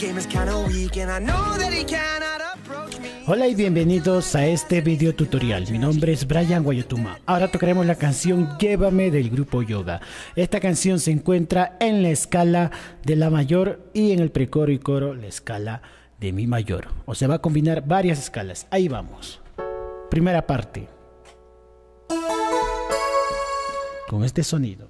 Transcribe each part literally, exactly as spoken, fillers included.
Hola y bienvenidos a este video tutorial. Mi nombre es Brian Guayotuma. Ahora tocaremos la canción Llévame del grupo Yoga. Esta canción se encuentra en la escala de la mayor y en el precoro y coro la escala de mi mayor. O sea, va a combinar varias escalas. Ahí vamos. Primera parte. Con este sonido.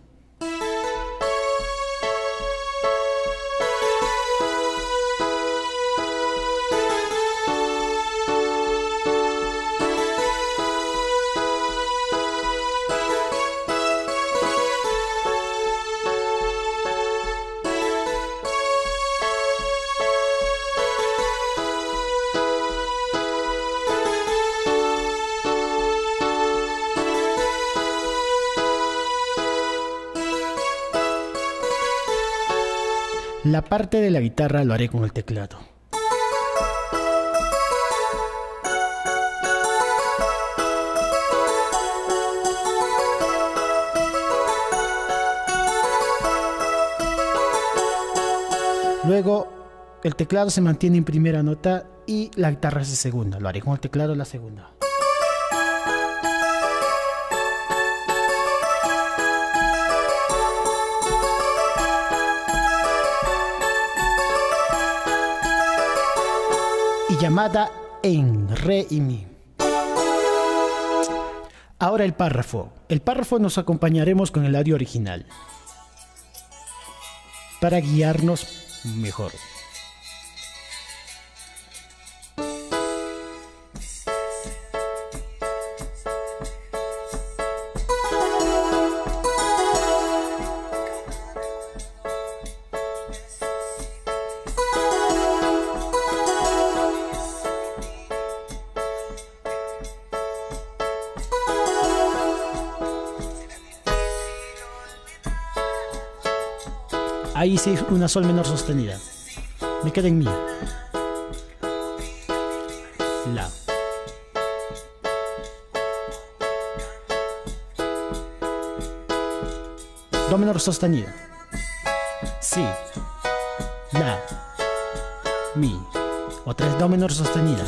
La parte de la guitarra lo haré con el teclado. Luego el teclado se mantiene en primera nota y la guitarra es de segunda. Lo haré con el teclado la segunda. Llamada en re y mi. Ahora el párrafo. El párrafo nos acompañaremos con el audio original para guiarnos mejor. Ahí sí una sol menor sostenida. Me queda en mi. La. Do menor sostenido. Si. La. Mi. Otra vez do menor sostenida.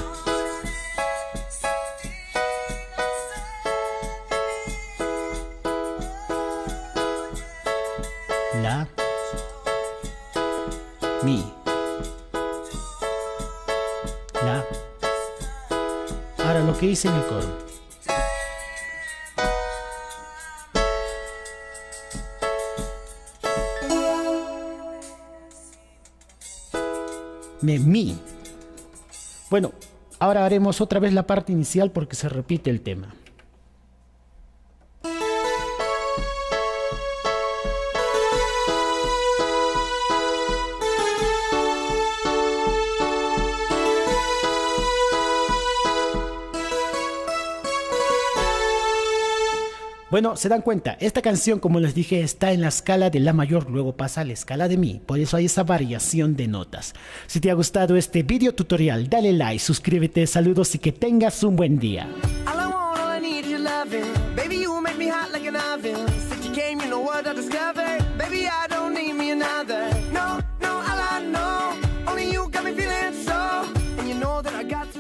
La. Mi, la. Ahora lo que hice en el coro. Me, mi. Bueno, ahora haremos otra vez la parte inicial porque se repite el tema. Bueno, se dan cuenta, esta canción, como les dije, está en la escala de la mayor, luego pasa a la escala de mi, por eso hay esa variación de notas. Si te ha gustado este video tutorial, dale like, suscríbete, saludos y que tengas un buen día. I got